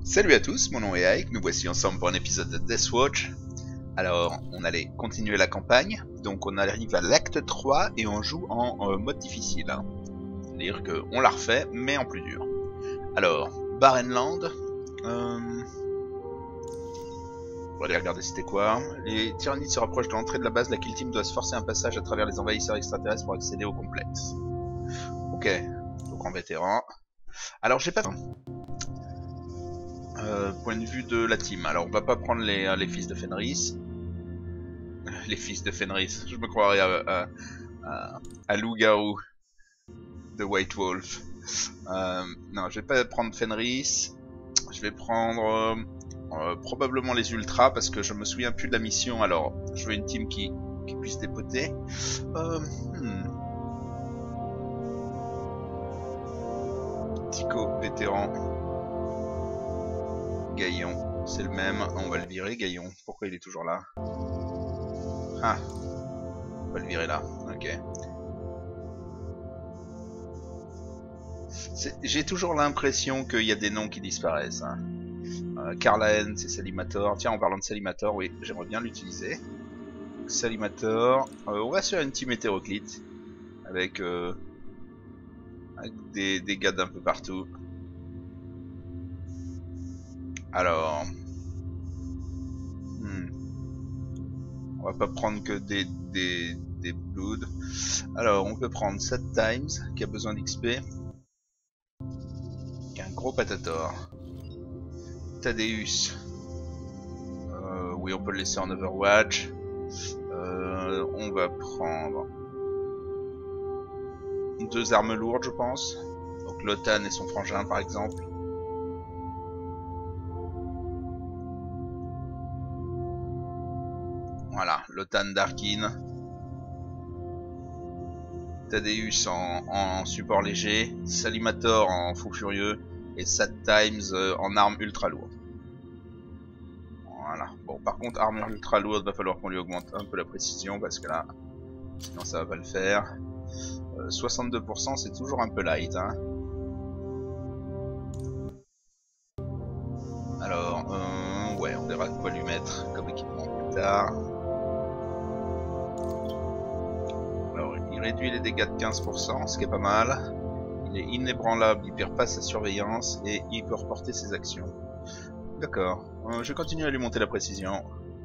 Salut à tous, mon nom est Ike, nous voici ensemble pour un épisode de Deathwatch. Alors, on allait continuer la campagne, donc on arrive à l'acte 3 et on joue en mode difficile. C'est-à-dire qu'on la refait, mais en plus dur. Alors, Barrenland, on va aller regarder c'était quoi. Les tyrannides se rapprochent de l'entrée de la base, la kill team doit se forcer un passage à travers les envahisseurs extraterrestres pour accéder au complexe. Ok, donc en vétéran. Alors j'ai pas... point de vue de la team. Alors on va pas prendre les fils de Fenris. Les fils de Fenris, je me croirais à loup-garou de White Wolf. Non, je vais pas prendre Fenris. Je vais prendre probablement les ultras parce que je me souviens plus de la mission. Alors je veux une team qui puisse dépoter. Tico, vétéran. Gaillon, c'est le même, on va le virer, Gaillon. Pourquoi il est toujours là? Ah, on va le virer là, ok. J'ai toujours l'impression qu'il y a des noms qui disparaissent. Hein. Carlaen, c'est Salimator. Tiens, en parlant de Salimator, oui, j'aimerais bien l'utiliser. Salimator, on va se faire une team hétéroclite. Avec des gars d'un peu partout. Alors... on va pas prendre que des Blood. Alors, on peut prendre 7 Times, qui a besoin d'XP. Qui a un gros patator. Thaddeus. Oui, on peut le laisser en Overwatch. On va prendre 2 armes lourdes, je pense. Donc Lotan et son frangin, par exemple. Voilà, Lotan Darkin. Thaddeus en support léger. Salimator en fou furieux. Et Sad Times en arme ultra lourde. Voilà. Bon, par contre, armure ultra lourde, va falloir qu'on lui augmente un peu la précision parce que là, sinon ça va pas le faire. 62%, c'est toujours un peu light. Hein. Alors, ouais, on verra quoi lui mettre comme équipement plus tard. Alors, il réduit les dégâts de 15%, ce qui est pas mal. Il est inébranlable, il perd pas sa surveillance et il peut reporter ses actions. D'accord, je continue à lui monter la précision.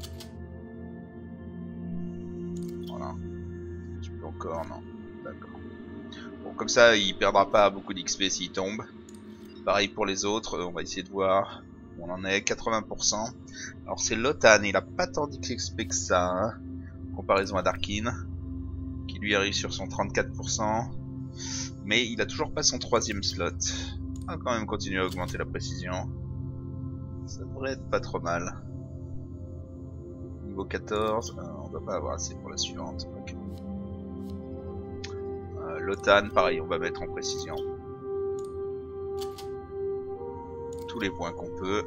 Voilà. Tu peux encore, non. D'accord. Bon, comme ça, il perdra pas beaucoup d'XP s'il tombe. Pareil pour les autres, on va essayer de voir où on en est. 80%. Alors c'est Lotan, il a pas tant d'XP que ça, hein, en comparaison à Darkin, qui lui arrive sur son 34%. Mais il a toujours pas son 3ème slot. On va quand même continuer à augmenter la précision. Ça devrait être pas trop mal. Niveau 14, on doit pas avoir assez pour la suivante. Okay. Lotan, pareil, on va mettre en précision. Tous les points qu'on peut.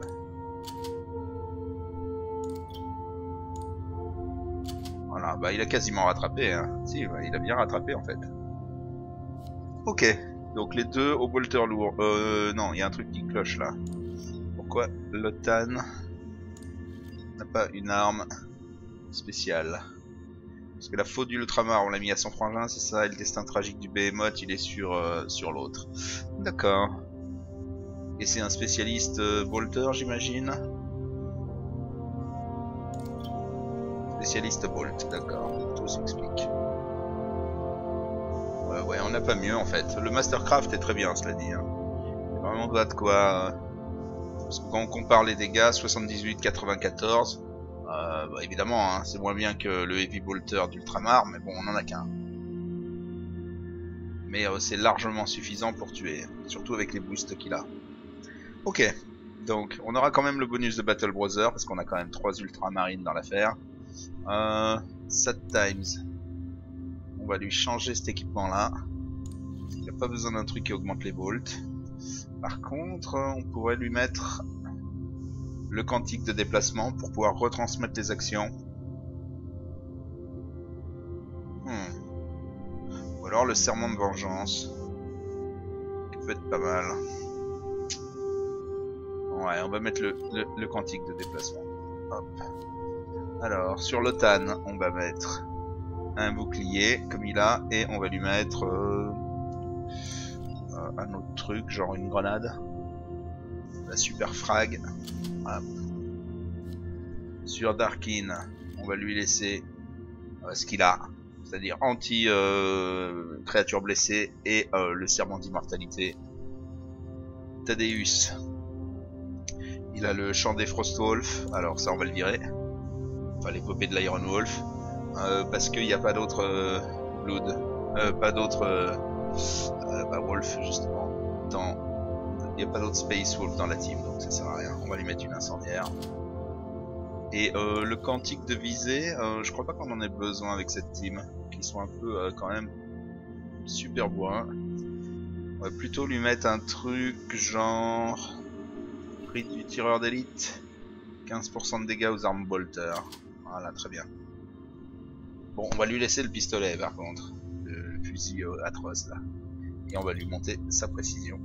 Voilà, bah il a quasiment rattrapé. Hein. Si, bah, il a bien rattrapé en fait. Ok, donc les deux au bolter lourd. Non, il y a un truc qui cloche là. Pourquoi Lotan n'a pas une arme spéciale? Parce que la faute du Ultramar, on l'a mis à son frangin, c'est ça, et le destin tragique du Behemoth, il est sur l'autre. D'accord. Et c'est un spécialiste bolter, j'imagine. Spécialiste bolt, d'accord, tout s'explique. Ouais, on n'a pas mieux en fait. Le Mastercraft est très bien, cela dit. Hein. Il y a vraiment pas de quoi... Parce que quand on compare les dégâts, 78, 94, bah évidemment, hein, c'est moins bien que le Heavy Bolter d'Ultramar, mais bon, on en a qu'un. Mais c'est largement suffisant pour tuer, surtout avec les boosts qu'il a. Ok, donc on aura quand même le bonus de Battle Brother, parce qu'on a quand même 3 ultramarines dans l'affaire. 7 times. On va lui changer cet équipement là. Il n'y a pas besoin d'un truc qui augmente les volts. Par contre, on pourrait lui mettre le quantique de déplacement pour pouvoir retransmettre les actions. Ou alors le serment de vengeance. Qui peut être pas mal. Ouais, on va mettre le quantique de déplacement. Hop. Alors, sur l'OTAN, on va mettre un bouclier, comme il a, et on va lui mettre un autre truc, genre une grenade. La super frag. Hop. Sur Darkin, on va lui laisser ce qu'il a, c'est-à-dire anti créature blessée et le serment d'immortalité. Thaddeus, il a le chant des Frostwolf, alors ça on va le virer. Enfin l'épopée de l'Iron Wolf, parce qu'il n'y a pas d'autre Blood, pas d'autre Wolf justement, il n'y a pas d'autre Space Wolf dans la team, donc ça sert à rien, on va lui mettre une incendiaire. Et le quantique de visée, je crois pas qu'on en ait besoin avec cette team, qui sont un peu quand même super bourrins. On va plutôt lui mettre un truc genre rite du tireur d'élite, 15% de dégâts aux armes bolter. Voilà, très bien. Bon, on va lui laisser le pistolet par contre, le fusil atroce là, et on va lui monter sa précision.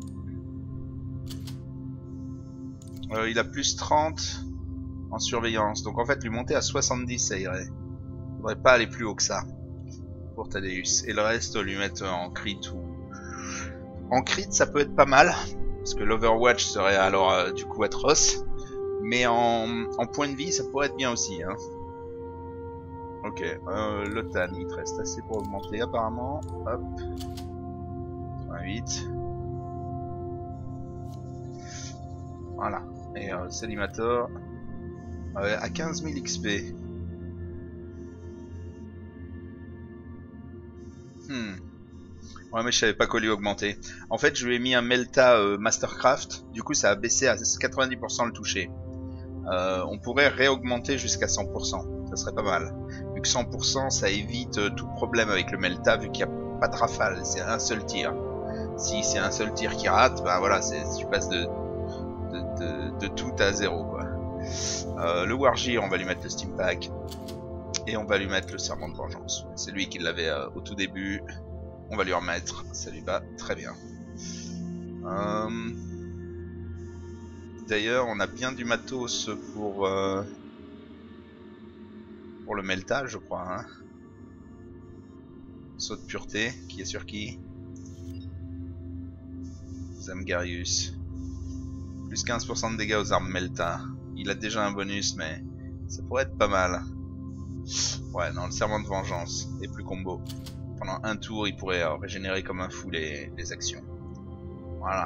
Il a plus 30 en surveillance, donc en fait lui monter à 70 ça irait. Faudrait pas aller plus haut que ça pour Thaddeus, et le reste lui mettre en crit ou... En crit ça peut être pas mal, parce que l'Overwatch serait alors du coup atroce, mais en point de vie ça pourrait être bien aussi hein. Ok, l'OTAN il te reste assez pour augmenter apparemment, hop, 88. Voilà, et Salimator à 15 000 XP. Ouais mais je savais pas quoi lui augmenter. En fait je lui ai mis un Melta Mastercraft, du coup ça a baissé à 90% le toucher. On pourrait réaugmenter jusqu'à 100%, ça serait pas mal. Vu que 100% ça évite tout problème avec le Melta vu qu'il n'y a pas de rafale, c'est un seul tir. Si c'est un seul tir qui rate, bah voilà, tu passes de tout à 0 quoi. Le Wargear on va lui mettre le Steam Pack. Et on va lui mettre le serment de vengeance. C'est lui qui l'avait au tout début. On va lui remettre, ça lui va très bien. D'ailleurs, on a bien du matos pour le Melta, je crois. Hein. Saut de pureté, qui est sur qui? Zamgarius. Plus 15% de dégâts aux armes Melta. Il a déjà un bonus, mais ça pourrait être pas mal. Ouais, non, le serment de vengeance est plus combo. Pendant un tour, il pourrait régénérer comme un fou les actions. Voilà.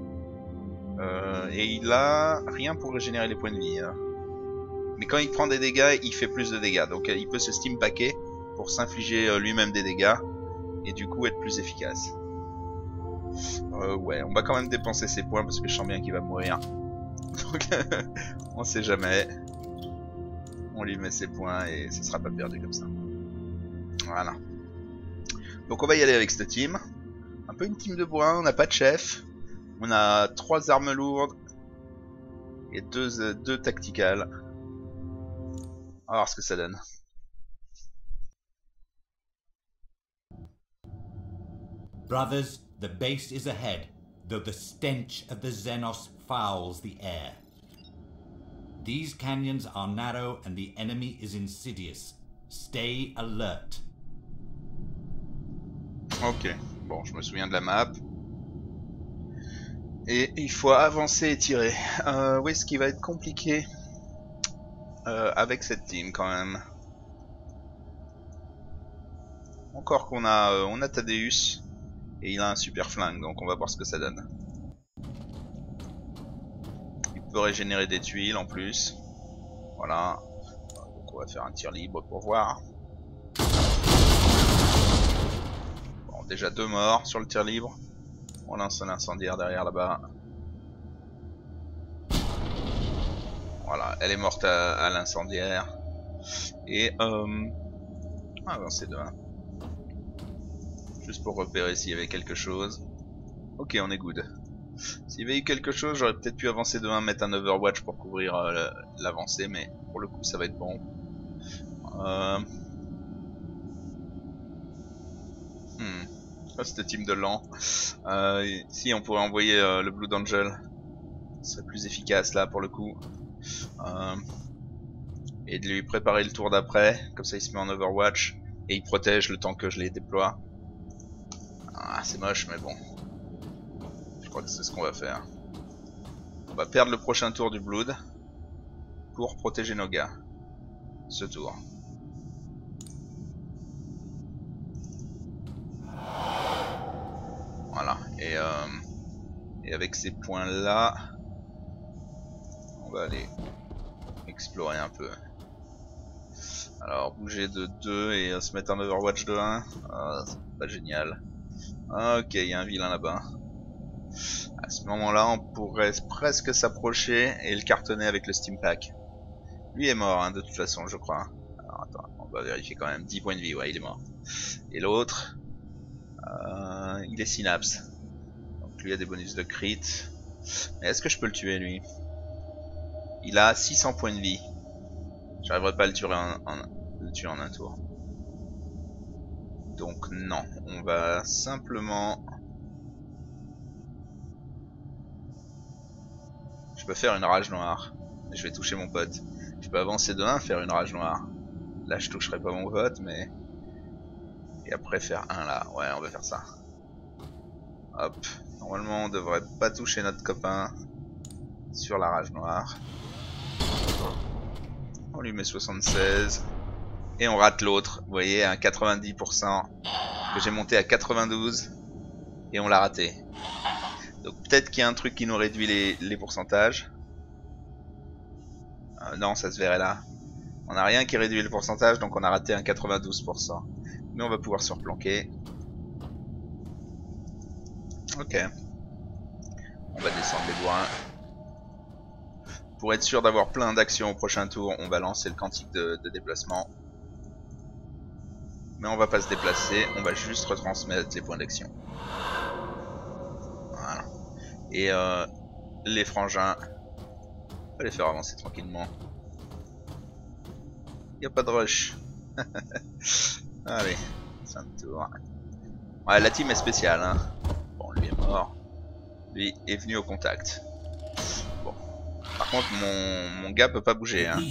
Et il a rien pour régénérer les points de vie. Hein. Mais quand il prend des dégâts, il fait plus de dégâts. Donc il peut se steam packer pour s'infliger lui-même des dégâts. Et du coup être plus efficace. Ouais, on va quand même dépenser ses points parce que je sens bien qu'il va mourir. Donc on sait jamais. On lui met ses points et ce sera pas perdu comme ça. Voilà. Donc on va y aller avec cette team. Un peu une team de bourrin, on n'a pas de chef. On a 3 armes lourdes. Et 2 tacticales. On va voir ce que ça donne. Brothers, the base is ahead, though the stench of the Xenos fouls the air. These canyons are narrow and the enemy is insidious. Stay alert. Ok, bon, je me souviens de la map. Et il faut avancer et tirer. Oui, ce qui va être compliqué avec cette team quand même. Encore qu'on a, on a Thaddeus et il a un super flingue, donc on va voir ce que ça donne. Il peut régénérer des tuiles en plus. Voilà. Donc on va faire un tir libre pour voir. Bon, déjà 2 morts sur le tir libre. On lance un incendiaire derrière là-bas. Voilà, elle est morte à l'incendiaire. Et avancer de 1. Juste pour repérer s'il y avait quelque chose. Ok, on est good. S'il y avait eu quelque chose, j'aurais peut-être pu avancer de 1, mettre un Overwatch pour couvrir l'avancée, mais pour le coup ça va être bon. Ah, c'était team de lent. Si, on pourrait envoyer le Blood Angel. Ce serait plus efficace là pour le coup. Et de lui préparer le tour d'après, comme ça il se met en Overwatch et il protège le temps que je les déploie. Ah, c'est moche mais bon. Je crois que c'est ce qu'on va faire. On va perdre le prochain tour du Blood pour protéger nos gars. Ce tour. Voilà. Et avec ces points là, on va aller explorer un peu. Alors bouger de 2 et se mettre en Overwatch de 1, c'est pas génial. Ok, il y a un vilain là-bas. À ce moment-là, on pourrait presque s'approcher et le cartonner avec le Steam Pack. Lui est mort, hein, de toute façon, je crois. Alors attends, on va vérifier quand même. 10 points de vie, ouais, il est mort. Et l'autre, il est Synapse. Donc lui a des bonus de crit. Mais est-ce que je peux le tuer, lui? Il a 600 points de vie. J'arriverai pas à le tuer en un tour. Donc non, on va simplement... Je peux faire une rage noire. Mais je vais toucher mon pote. Je peux avancer de 1, faire une rage noire. Là je toucherai pas mon pote, mais... Et après faire 1 là. Ouais, on va faire ça. Hop. Normalement on devrait pas toucher notre copain sur la rage noire. On lui met 76. Et on rate l'autre. Vous voyez, un 90%. Que j'ai monté à 92. Et on l'a raté. Donc peut-être qu'il y a un truc qui nous réduit les pourcentages. Non, ça se verrait là. On n'a rien qui réduit le pourcentage, donc on a raté un 92%. Mais on va pouvoir se replanquer. Ok. On va descendre les bois. Pour être sûr d'avoir plein d'actions au prochain tour, on va lancer le quantique de déplacement. Mais on va pas se déplacer, on va juste retransmettre les points d'action. Voilà. Et les frangins, on va les faire avancer tranquillement. Y a pas de rush. Allez, 5 tours. Ouais, la team est spéciale, hein. Bon, lui est mort. Lui est venu au contact. Bon. Par contre, mon gars peut pas bouger, hein.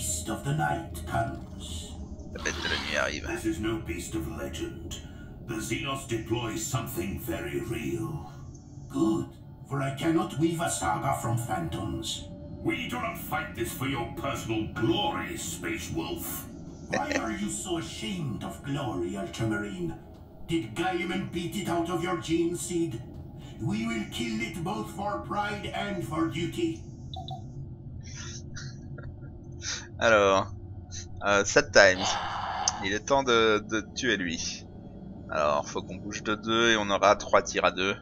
La bête de la nuit arrive. This is no beast of legend. The Xenos deploys something very real. Good, for I cannot weave a saga from phantoms. We do not fight this for your personal glory, Space Wolf. Why are you so ashamed of glory, Ultramarine? Did Gaiman beat it out of your gene seed? We will kill it both for pride and for duty. Alors, Sad Times. Il est temps de tuer lui. Alors, faut qu'on bouge de 2 et on aura 3 tirs à 2.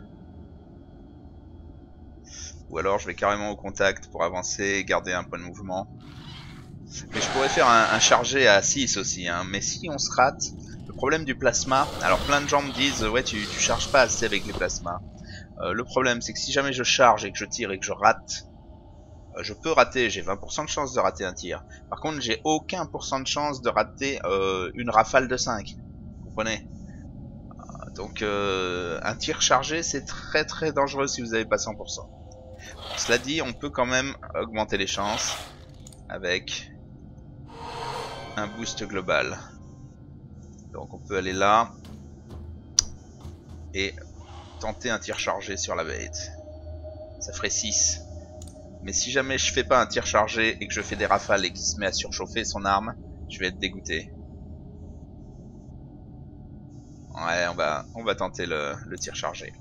Ou alors je vais carrément au contact pour avancer et garder un point de mouvement. Mais je pourrais faire un chargé à 6 aussi, hein. Mais si on se rate, le problème du plasma... Alors plein de gens me disent, ouais tu charges pas assez avec les plasmas. Le problème c'est que si jamais je charge et que je tire et que je rate, je peux rater, j'ai 20% de chance de rater un tir. Par contre j'ai aucun pourcent de chance de rater une rafale de 5. Vous comprenez? Donc un tir chargé c'est très très dangereux si vous n'avez pas 100%. Cela dit, on peut quand même augmenter les chances avec un boost global. Donc on peut aller là et tenter un tir chargé sur la bête. Ça ferait 6. Mais si jamais je fais pas un tir chargé et que je fais des rafales et qu'il se met à surchauffer son arme, je vais être dégoûté. Ouais, on va tenter le tir chargé.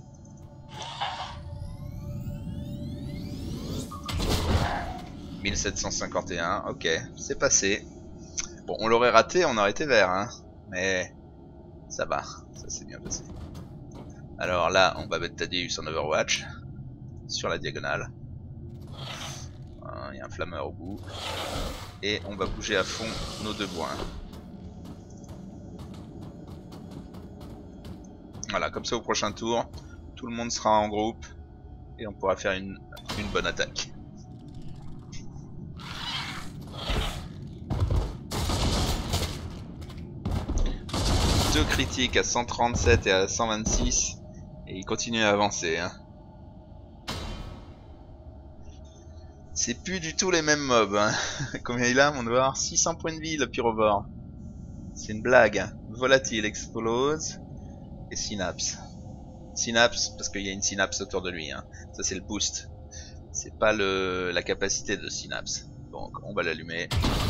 « 1751, ok, c'est passé. Bon, on l'aurait raté, on aurait été vert, hein. Mais ça va, ça s'est bien passé. Alors là, on va mettre Thaddeus en Overwatch, sur la diagonale. Il y a un flammeur au bout. Et on va bouger à fond nos 2 points. Voilà, comme ça au prochain tour, tout le monde sera en groupe. Et on pourra faire une bonne attaque. Deux critiques à 137 et à 126 et il continue à avancer, hein. C'est plus du tout les mêmes mobs. Hein. Combien il a, mon devoir? 600 points de vie, le pyrovore. C'est une blague. Volatile explose. Et synapse. Synapse, parce qu'il y a une synapse autour de lui. Hein. Ça, c'est le boost. C'est pas la capacité de synapse. Donc, on va l'allumer.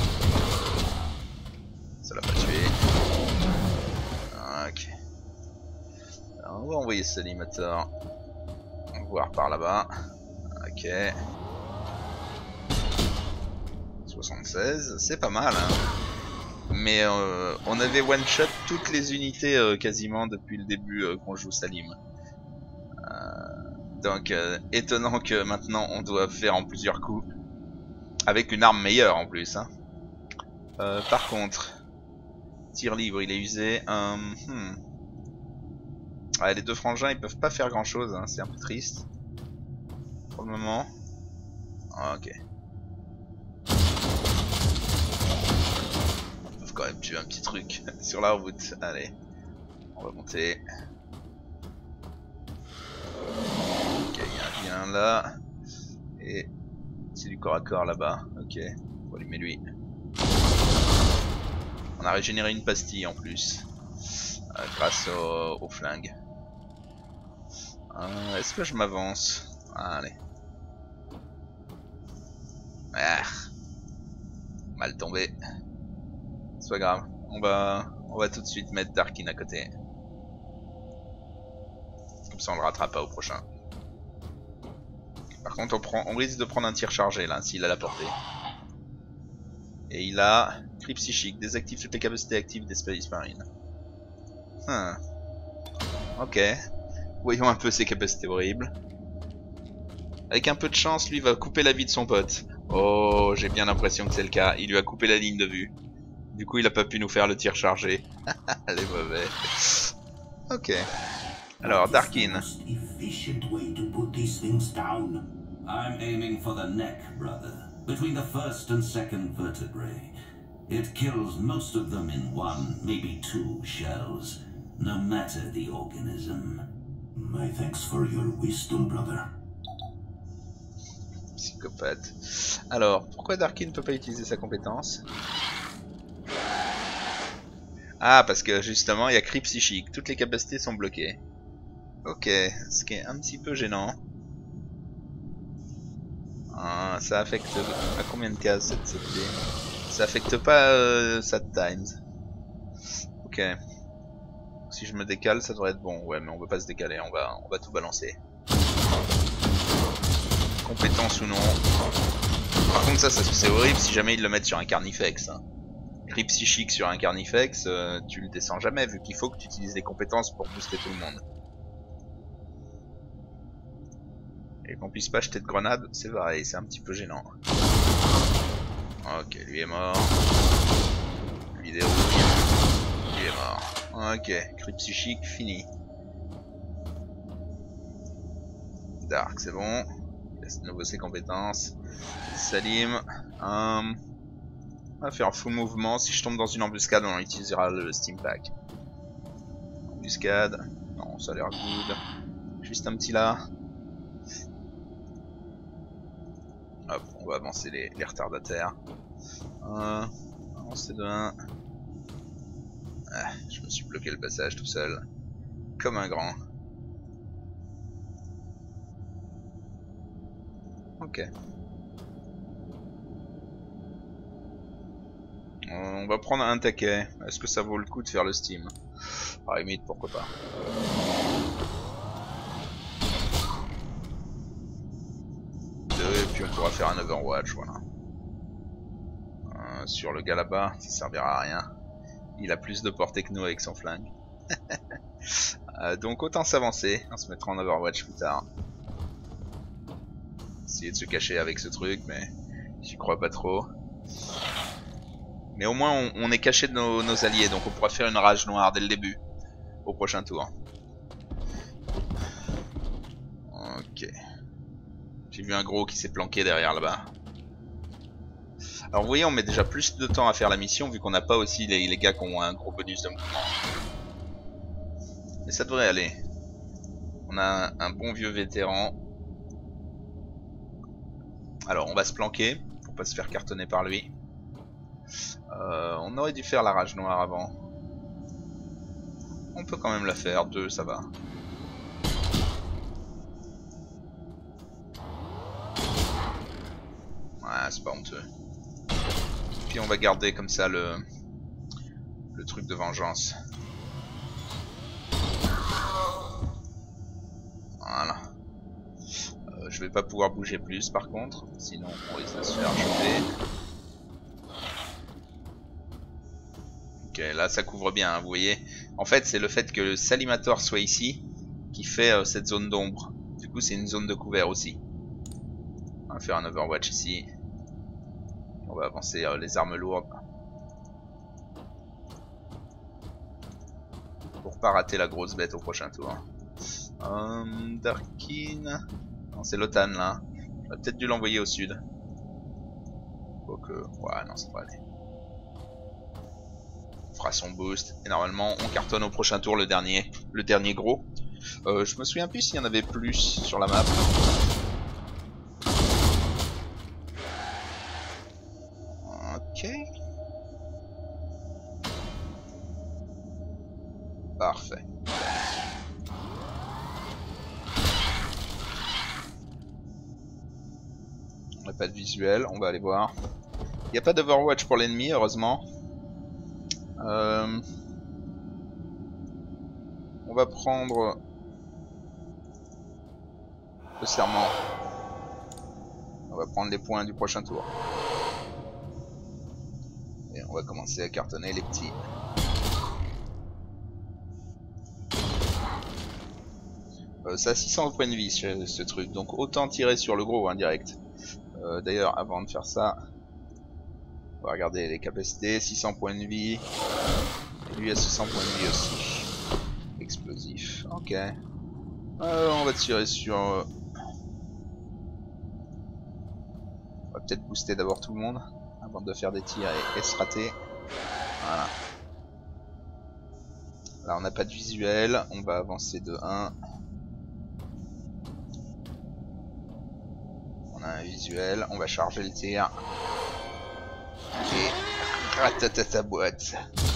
Ça l'a pas tué. Ok. Alors, on va envoyer Salimator. On va voir par là-bas. Ok. 76, c'est pas mal. Hein. Mais on avait one-shot toutes les unités quasiment depuis le début qu'on joue Salim. Donc étonnant que maintenant on doit faire en plusieurs coups. Avec une arme meilleure en plus. Hein. Par contre, tir libre il est usé. Ouais, les deux frangins ils peuvent pas faire grand chose, hein. C'est un peu triste. Pour le moment. Ok. On peut quand même tuer un petit truc sur la route. Allez. On va monter. Ok, il y a un là. Et c'est du corps à corps là-bas. Ok, on va allumer lui. On a régénéré une pastille en plus. Grâce au flingue. Est-ce que je m'avance? Allez. Ah. Mal tombé. C'est pas grave. On va tout de suite mettre Darkin à côté. Comme ça on le rattrape pas au prochain. Par contre on risque de prendre un tir chargé là, s'il a la portée. Et il a cri psychique, désactive toutes les capacités actives des Space Marines. Ok. Voyons un peu ses capacités horribles. Avec un peu de chance, lui va couper la vie de son pote. Oh, j'ai bien l'impression que c'est le cas. Il lui a coupé la ligne de vue. Du coup, il a pas pu nous faire le tir chargé. Elle est mauvais. Ok. Alors, Darkin. I'm aiming for the neck, brother. Between the first and second vertebrae. It kills most of them in one, maybe two shells. No matter the organism. My thanks for your wisdom, brother. Psychopathe. Alors, pourquoi Darkin ne peut pas utiliser sa compétence? Ah, parce que justement, il y a cri psychique. Toutes les capacités sont bloquées. Ok, ce qui est un petit peu gênant. Ça affecte à combien de cases cette CP? Ça affecte pas Sad Times. Ok. Si je me décale, ça devrait être bon. Ouais, mais on veut pas se décaler, on va tout balancer. Compétence ou non. Par contre, ça c'est horrible si jamais ils le mettent sur un Carnifex. Hein. Cri psychique sur un Carnifex, tu le descends jamais vu qu'il faut que tu utilises les compétences pour booster tout le monde. Et qu'on puisse pas jeter de grenades, c'est pareil, c'est un petit peu gênant. Ok, lui est mort. Lui dérouille. Lui est mort. Ok, cri psychique, fini. Dark, c'est bon. Il laisse de nouveau ses compétences. Salim. On va faire un full mouvement. Si je tombe dans une embuscade, on utilisera le Steam Pack. Embuscade. Non, ça a l'air good. Juste un petit là. Hop, on va avancer les retardataires. Avancer de 1. Ah, je me suis bloqué le passage tout seul. Comme un grand. Ok. On va prendre un taquet. Est-ce que ça vaut le coup de faire le Steam? À la limite, pourquoi pas. Et puis on pourra faire un Overwatch, voilà. Sur le gars là-bas, ça servira à rien. Il a plus de portée que nous avec son flingue. Donc autant s'avancer, on se mettra en Overwatch plus tard. Essayer de se cacher avec ce truc, mais j'y crois pas trop. Mais au moins on est caché de nos alliés, donc on pourra faire une rage noire dès le début, au prochain tour. Ok. J'ai vu un gros qui s'est planqué derrière là-bas. Alors vous voyez, on met déjà plus de temps à faire la mission vu qu'on n'a pas aussi les gars qui ont un gros bonus de mouvement. Mais ça devrait aller. On a un bon vieux vétéran. Alors on va se planquer pour pas se faire cartonner par lui. On aurait dû faire la rage noire avant. On peut quand même la faire, 2 ça va. Ouais, c'est pas honteux. Puis on va garder comme ça le truc de vengeance. Voilà. Je vais pas pouvoir bouger plus par contre, sinon on risque de se faire choper. Ok, là ça couvre bien, hein, vous voyez. En fait c'est le fait que le Salimator soit ici qui fait cette zone d'ombre. Du coup c'est une zone de couvert aussi. On va faire un Overwatch ici. On va avancer les armes lourdes. Pour pas rater la grosse bête au prochain tour. Darkin... Non c'est Lotan là. On a peut-être dû l'envoyer au sud. Quoique... Ouais non ça va aller. On fera son boost. Et normalement on cartonne au prochain tour le dernier gros. Je me souviens plus s'il y en avait plus sur la map. Ok. Parfait. On n'a pas de visuel, on va aller voir. Il n'y a pas d'Overwatch pour l'ennemi, heureusement. On va prendre le serment. On va prendre les points du prochain tour. Et on va commencer à cartonner les petits. Ça a 600 points de vie ce truc, donc autant tirer sur le gros indirect. D'ailleurs avant de faire ça, on va regarder les capacités, 600 points de vie, et lui a 600 points de vie aussi. Explosif, ok. On va tirer sur... on va peut-être booster d'abord tout le monde, avant de faire des tirs et se rater. Voilà. Là on n'a pas de visuel, on va avancer de 1. On a un visuel, on va charger le tir. Et ratatata boîte.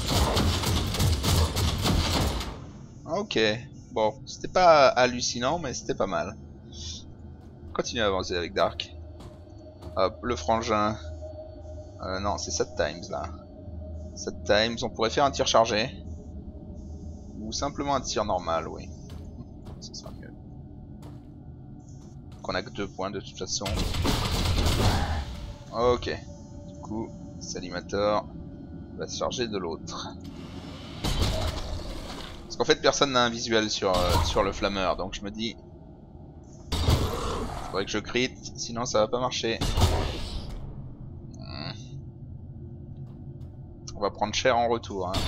Ok, bon, c'était pas hallucinant, mais c'était pas mal. Continue à avancer avec Dark. Hop, le frangin. Non, c'est 7 times là. 7 times, on pourrait faire un tir chargé. Ou simplement un tir normal, oui. Ça sera mieux. Qu'on a que 2 points de toute façon. Ok. Du coup, Salimator va se charger de l'autre. Parce qu'en fait personne n'a un visuel sur le flammeur, donc je me dis... faudrait que je crit, sinon ça va pas marcher. On va prendre cher en retour. Hein.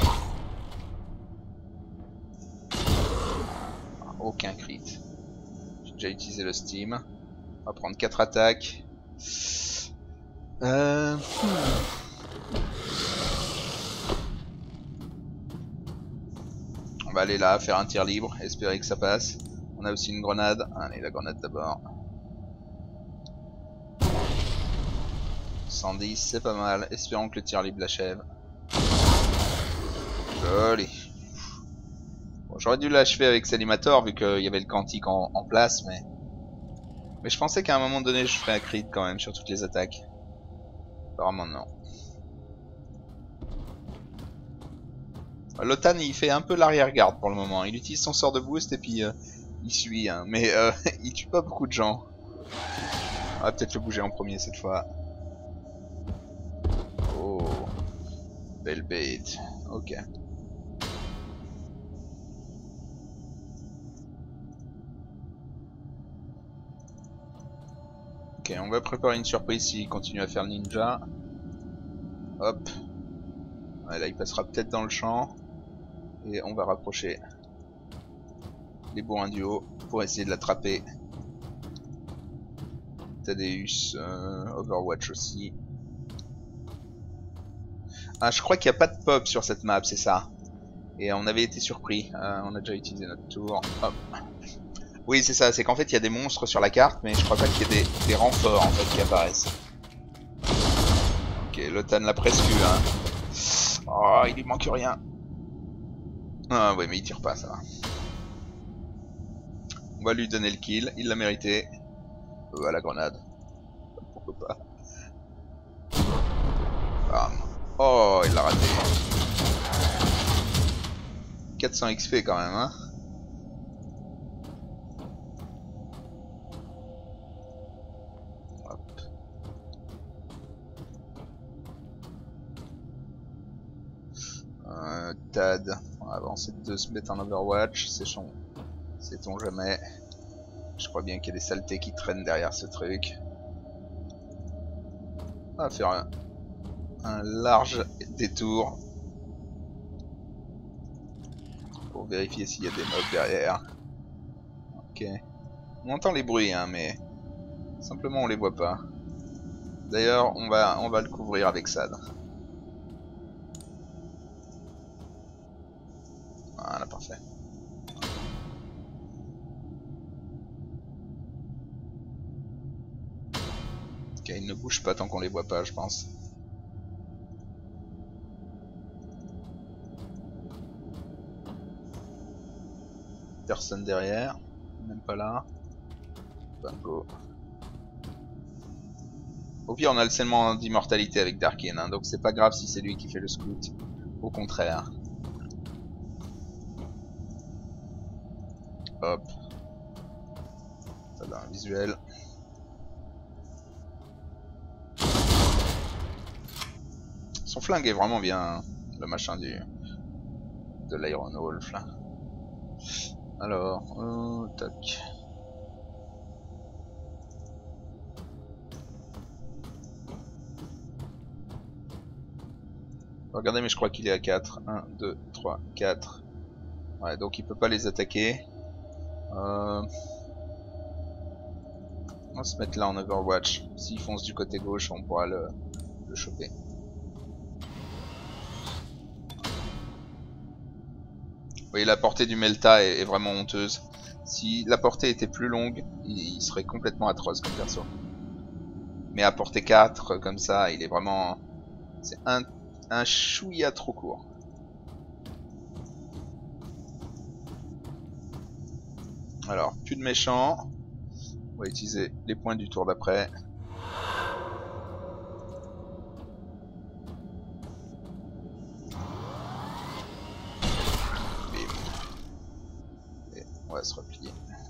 Aucun crit. J'ai déjà utilisé le steam. On va prendre 4 attaques. On va aller là, faire un tir libre, espérer que ça passe. On a aussi une grenade. Allez, la grenade d'abord. 110, c'est pas mal. Espérons que le tir libre l'achève. Joli. Bon, j'aurais dû l'achever avec Salimator vu qu'il y avait le quantique en place, mais je pensais qu'à un moment donné je ferais un crit quand même sur toutes les attaques. Apparemment non. Lotan il fait un peu l'arrière-garde pour le moment. Il utilise son sort de boost et puis il suit, hein. Mais il tue pas beaucoup de gens. On va peut-être le bouger en premier cette fois. Oh, belle bête. Ok. Ok, on va préparer une surprise s'il continue à faire le ninja. Hop. Ouais, là il passera peut-être dans le champ. Et on va rapprocher les bourrins du haut pour essayer de l'attraper. Thaddeus, Overwatch aussi. Ah, je crois qu'il n'y a pas de pop sur cette map, c'est ça. Et on avait été surpris. On a déjà utilisé notre tour. Hop. Oui, c'est ça, c'est qu'en fait il y a des monstres sur la carte, mais je crois pas qu'il y ait des renforts en fait qui apparaissent. Ok, Lotan l'a presque eu, hein. Oh, il lui manque rien. Ah ouais, mais il tire pas, ça va. On va lui donner le kill, il l'a mérité. À la grenade. Pourquoi pas. Bam. Oh, il l'a raté. 400 XP quand même, hein. Hop. Tad. On va avancer de se mettre en Overwatch. Sait-on jamais. Je crois bien qu'il y a des saletés qui traînent derrière ce truc. On va faire un large détour pour vérifier s'il y a des mobs derrière. Ok. On entend les bruits, hein, mais simplement on les voit pas. D'ailleurs, on va le couvrir avec Sad. Voilà, parfait. Ok, ils ne bougent pas tant qu'on les voit pas, je pense. Personne derrière, même pas là. Bango. Au pire, on a le scellement d'immortalité avec Darkin, hein, donc c'est pas grave si c'est lui qui fait le scout. Au contraire. Hop. Ça donne un visuel. Son flingue est vraiment bien, hein, le machin de l'Iron Wolf là. Alors, tac. Regardez, mais je crois qu'il est à 4. 1, 2, 3, 4. Ouais, donc il peut pas les attaquer. On va se mettre là en Overwatch. S'il fonce du côté gauche, on pourra le choper. Vous voyez, la portée du Melta est vraiment honteuse. Si la portée était plus longue, il serait complètement atroce comme perso. Mais à portée 4, comme ça, il est vraiment... C'est un chouïa trop court. Alors, plus de méchants. On va utiliser les points du tour d'après. Bim. Et on va se replier.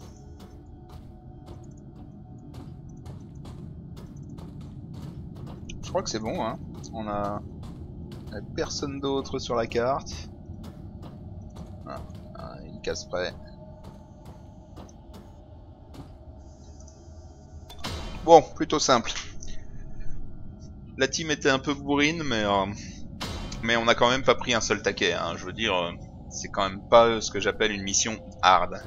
Je crois que c'est bon, hein. On a personne d'autre sur la carte. Ah, une case près. Bon, plutôt simple. La team était un peu bourrine, mais on a quand même pas pris un seul taquet, hein. Je veux dire, c'est quand même pas ce que j'appelle une mission hard.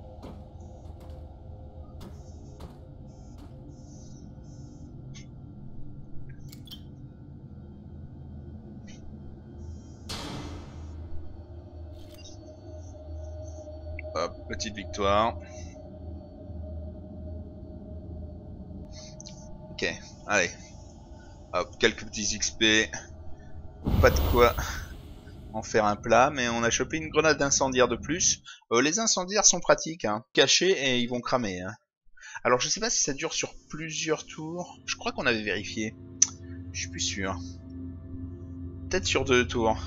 Hop, petite victoire. Ok, allez. Hop, quelques petits XP. Pas de quoi en faire un plat, mais on a chopé une grenade d'incendiaire de plus. Les incendiaires sont pratiques, hein. Cachés et ils vont cramer, hein. Alors je sais pas si ça dure sur plusieurs tours. Je crois qu'on avait vérifié. Je suis plus sûr. Peut-être sur 2 tours.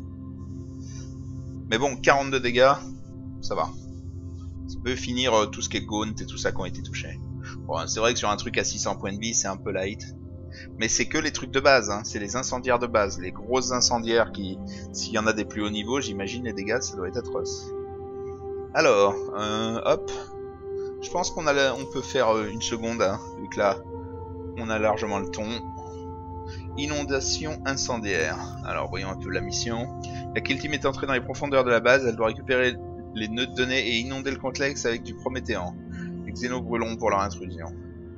Mais bon, 42 dégâts, ça va. Ça peut finir tout ce qui est gaunt et tout ça qui ont été touchés. Bon, c'est vrai que sur un truc à 600 points de vie, c'est un peu light. Mais c'est que les trucs de base, hein. C'est les incendiaires de base. Les grosses incendiaires qui... S'il y en a des plus hauts niveaux, j'imagine les dégâts, ça doit être atroce. Alors, hop. Je pense qu'on peut faire une seconde, hein, vu que là, on a largement le ton. Inondation incendiaire. Alors, voyons un peu la mission. La kill team est entrée dans les profondeurs de la base. Elle doit récupérer les nœuds de données et inonder le complexe avec du prométhéan. Les xénos brûlons pour leur intrusion.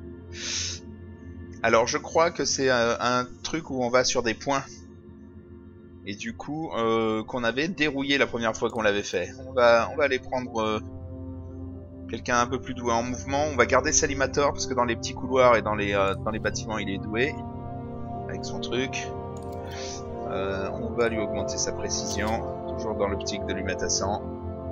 Alors, je crois que c'est un truc où on va sur des points. Et du coup, qu'on avait dérouillé la première fois qu'on l'avait fait. On va aller prendre Quelqu'un un peu plus doué en mouvement. On va garder Salimator parce que dans les petits couloirs et dans les bâtiments il est doué. Avec son truc. On va lui augmenter sa précision. Toujours dans l'optique de lui mettre à 100.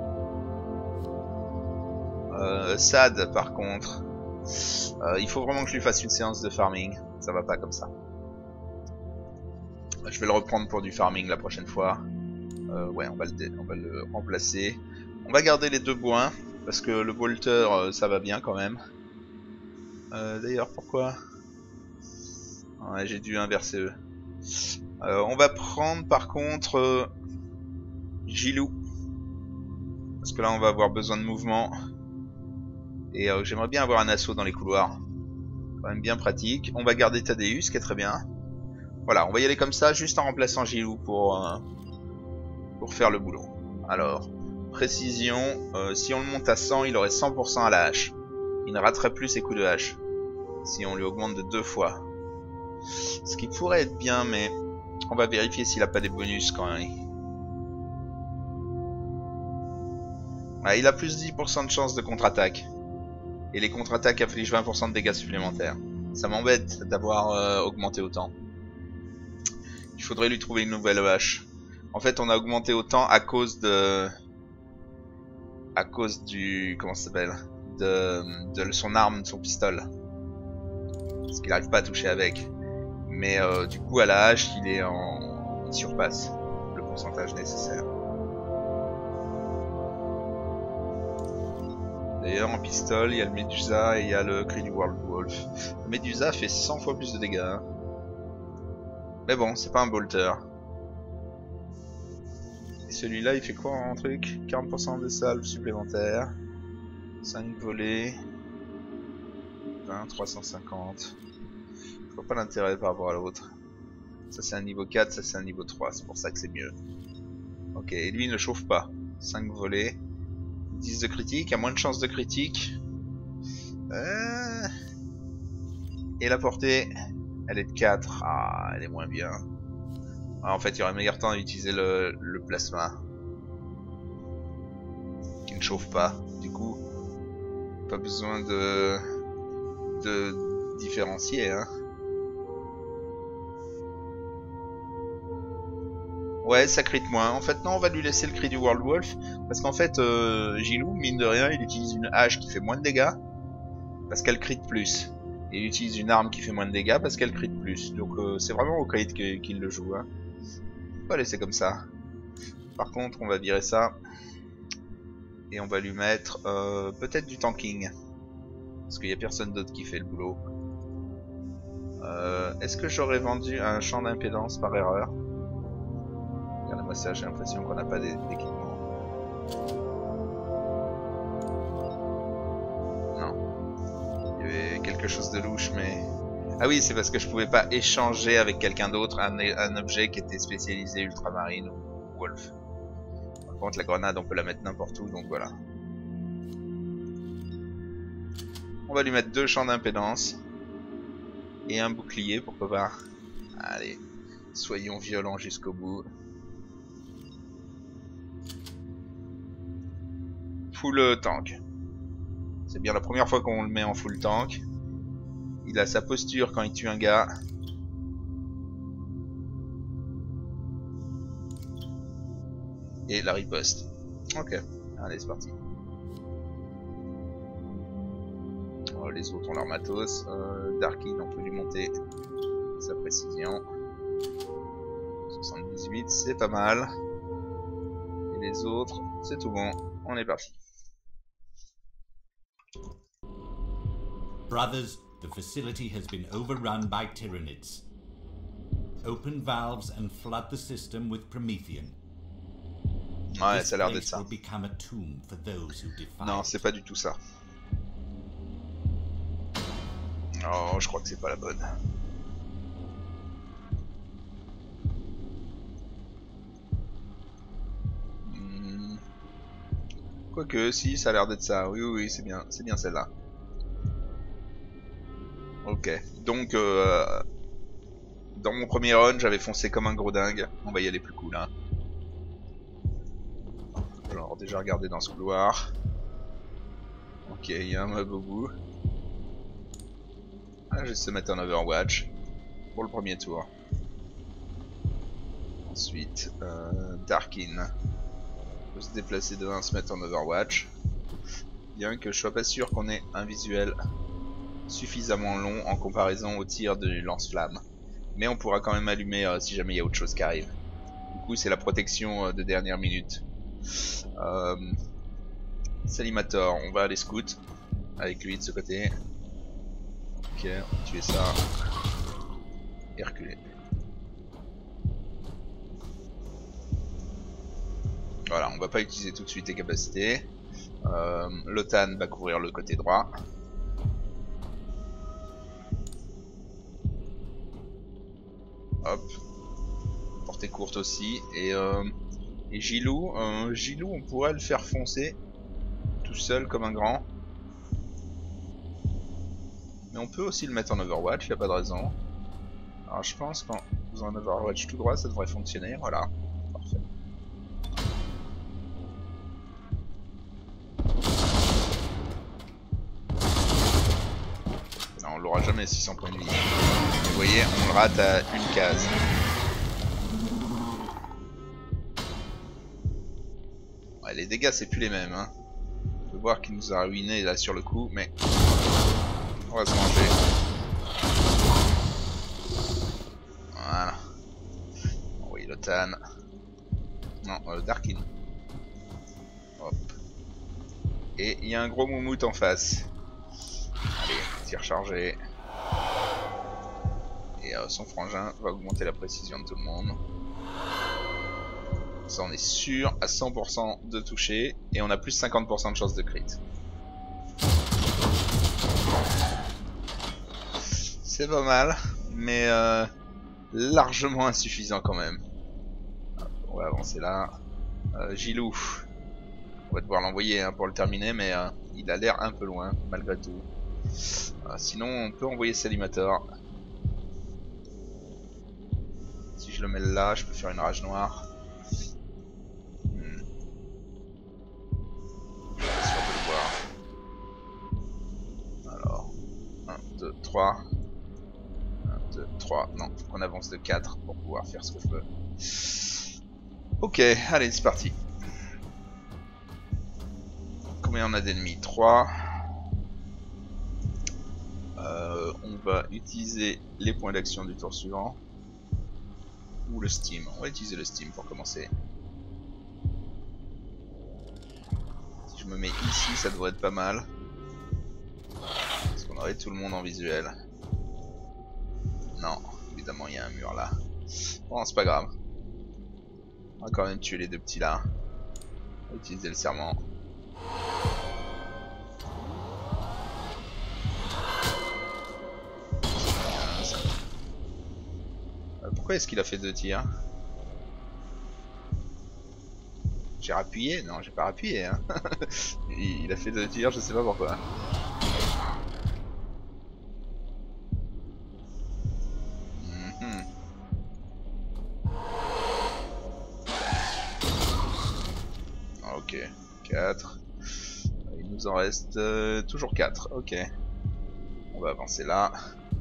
Sad par contre. Il faut vraiment que je lui fasse une séance de farming. Ça va pas comme ça. Je vais le reprendre pour du farming la prochaine fois. Ouais, on va le remplacer. On va garder les 2 bois. Parce que le bolter, ça va bien quand même. D'ailleurs, pourquoi? Ouais, j'ai dû inverser eux. On va prendre par contre Gilou. Parce que là, on va avoir besoin de mouvement. Et j'aimerais bien avoir un assaut dans les couloirs. Quand même bien pratique. On va garder Thaddeus, qui est très bien. Voilà, on va y aller comme ça, juste en remplaçant Gilou pour faire le boulot. Alors... Précision, si on le monte à 100, il aurait 100% à la hache. Il ne raterait plus ses coups de hache. Si on lui augmente de 2 fois. Ce qui pourrait être bien, mais on va vérifier s'il a pas des bonus quand même. Ouais, il a plus 10% de chance de contre-attaque. Et les contre-attaques infligent 20% de dégâts supplémentaires. Ça m'embête d'avoir augmenté autant. Il faudrait lui trouver une nouvelle hache. En fait, on a augmenté autant à cause du... comment ça s'appelle, de son arme, de son pistolet. Parce qu'il n'arrive pas à toucher avec. Mais du coup à la hache il surpasse le pourcentage nécessaire. D'ailleurs en pistolet il y a le Medusa et il y a le cri du World Wolf. Le Medusa fait 100 fois plus de dégâts. Hein. Mais bon, c'est pas un bolter. Et celui-là il fait quoi en truc? 40% de salve supplémentaire, 5 volets, 20, 350. Je vois pas l'intérêt par rapport à l'autre. Ça c'est un niveau 4, ça c'est un niveau 3, c'est pour ça que c'est mieux. Ok, et lui il ne chauffe pas. 5 volets, 10 de critique, a moins de chance de critique. Et la portée, elle est de 4, ah elle est moins bien. Ah, en fait, il y aurait meilleur temps d'utiliser le plasma. Qui ne chauffe pas. Du coup, pas besoin de différencier. Hein. Ouais, ça crit moins. En fait, non, on va lui laisser le cri du World Wolf. Parce qu'en fait, Gilou, mine de rien, il utilise une hache qui fait moins de dégâts. Parce qu'elle crit plus. Et il utilise une arme qui fait moins de dégâts parce qu'elle crit plus. Donc c'est vraiment au crit qu'il le joue. Hein. On va laisser comme ça. Par contre, on va virer ça. Et on va lui mettre peut-être du tanking. Parce qu'il n'y a personne d'autre qui fait le boulot. Est-ce que j'aurais vendu un champ d'impédance par erreur? Regardez-moi ça, j'ai l'impression qu'on n'a pas d'équipement. Non. Il y avait quelque chose de louche, mais... Ah oui, c'est parce que je pouvais pas échanger avec quelqu'un d'autre un objet qui était spécialisé ultramarine ou wolf. Par contre, la grenade, on peut la mettre n'importe où, donc voilà. On va lui mettre 2 champs d'impédance. Et un bouclier, pourquoi pas. Allez, soyons violents jusqu'au bout. Full tank. C'est bien la première fois qu'on le met en full tank. Il a sa posture quand il tue un gars. Et la riposte. Ok, allez c'est parti. Les autres ont leur matos. Darky, on peut lui monter sa précision. 78, c'est pas mal. Et les autres, c'est tout bon. On est parti. Brothers, the facility has been overrun by Tyranids. Open valves and flood the system with Promethean. Ouais, ça a l'air d'être ça. Non, c'est pas du tout ça. Oh, je crois que c'est pas la bonne. Quoique, si, ça a l'air d'être ça. Oui, oui, c'est bien celle-là. Ok, donc dans mon premier run, j'avais foncé comme un gros dingue. On va y aller plus cool, hein. Alors, déjà regarder dans ce couloir. Ok, il y a un mob au bout. Ah, je vais se mettre en Overwatch pour le premier tour. Ensuite, Darkin peut se déplacer de 1, se mettre en Overwatch. Bien que je sois pas sûr qu'on ait un visuel suffisamment long en comparaison au tir du lance-flamme. Mais on pourra quand même allumer si jamais il y a autre chose qui arrive. Du coup, c'est la protection de dernière minute. Salimator, on va aller scout avec lui de ce côté. Ok, on va tuer ça. Et reculer. Voilà, on va pas utiliser tout de suite les capacités. Lotan va couvrir le côté droit. Hop. Portée courte aussi. Et Gilou, Gilou, on pourrait le faire foncer tout seul comme un grand. Mais on peut aussi le mettre en Overwatch, y a pas de raison. Alors je pense qu'en faisant un Overwatch tout droit, ça devrait fonctionner. Voilà. Parfait. Non, on l'aura jamais 600 points de vie. Vous voyez, on le rate à une case. Ouais, les dégâts c'est plus les mêmes. Hein. On peut voir qu'il nous a ruiné là sur le coup, mais on va se manger. Voilà. Oui, Lotan. Non, Darkin. Hop. Et il y a un gros moumoute en face. Allez, tir chargé. Et son frangin va augmenter la précision de tout le monde. Ça, on est sûr à 100% de toucher. Et on a plus 50% de chance de crit. C'est pas mal, mais largement insuffisant quand même. On va avancer là. Gilou, on va devoir l'envoyer hein, pour le terminer, mais il a l'air un peu loin malgré tout. Sinon, on peut envoyer Salimator. Si je le mets là, je peux faire une rage noire. Je suis pas sûr de le voir. Alors, 1, 2, 3. 1, 2, 3. Non, faut qu'on avance de 4 pour pouvoir faire ce que je veux. Ok, allez, c'est parti. Combien on a d'ennemis? 3. On va utiliser les points d'action du tour suivant. Ou le Steam. On va utiliser le Steam pour commencer. Si je me mets ici, ça devrait être pas mal. Parce qu'on aurait tout le monde en visuel. Non, évidemment il y a un mur là. Bon, c'est pas grave. On va quand même tuer les deux petits là. On va utiliser le serment. Pourquoi est-ce qu'il a fait 2 tirs? J'ai rappuyé? Non, j'ai pas rappuyé. Hein. Il a fait 2 tirs, je sais pas pourquoi. Ok, 4. Il nous en reste toujours 4. Ok. On va avancer là.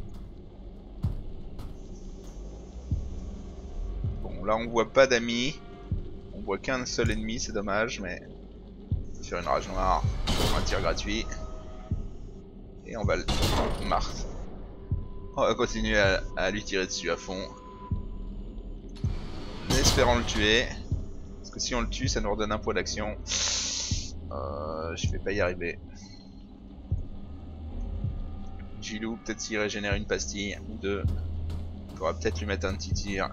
Bon, là on voit pas d'amis. On voit qu'un seul ennemi, c'est dommage, mais on va faire une rage noire, un tir gratuit. Et on va le marre. On va continuer à lui tirer dessus à fond. En espérant le tuer. Parce que si on le tue, ça nous redonne un point d'action. Je vais pas y arriver. Gilou, peut-être s'il régénère une pastille ou 2. Il faudra peut-être lui mettre un petit tir.